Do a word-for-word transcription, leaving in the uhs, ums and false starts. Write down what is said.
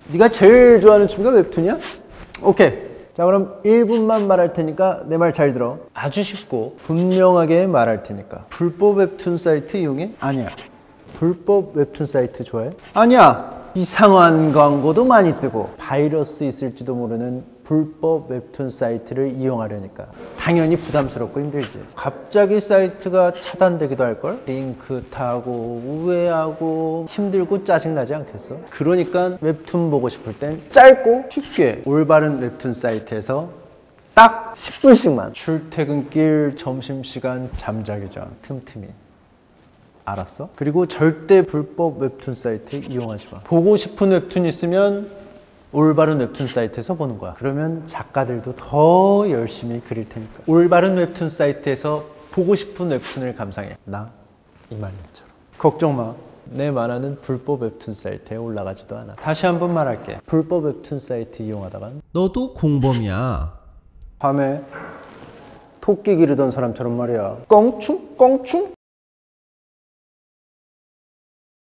네가 제일 좋아하는 취미가 웹툰이야? 오케이. 자, 그럼 일 분만 말할 테니까 내 말 잘 들어. 아주 쉽고 분명하게 말할 테니까. 불법 웹툰 사이트 이용해? 아니야. 불법 웹툰 사이트 좋아해? 아니야. 이상한 광고도 많이 뜨고 바이러스 있을지도 모르는 불법 웹툰 사이트를 이용하려니까 당연히 부담스럽고 힘들지. 갑자기 사이트가 차단되기도 할걸? 링크 타고 우회하고 힘들고 짜증나지 않겠어? 그러니까 웹툰 보고 싶을 땐 짧고 쉽게 올바른 웹툰 사이트에서 딱 십 분씩만 출퇴근길, 점심시간, 잠자기 전 틈틈이. 알았어? 그리고 절대 불법 웹툰 사이트 이용하지 마. 보고 싶은 웹툰 있으면 올바른 웹툰 사이트에서 보는 거야. 그러면 작가들도 더 열심히 그릴 테니까. 올바른 웹툰 사이트에서 보고 싶은 웹툰을 감상해. 나 이말년처럼. 걱정 마. 내 만화는 불법 웹툰 사이트에 올라가지도 않아. 다시 한번 말할게. 불법 웹툰 사이트 이용하다간 너도 공범이야. 밤에 토끼 기르던 사람처럼 말이야. 껑충 껑충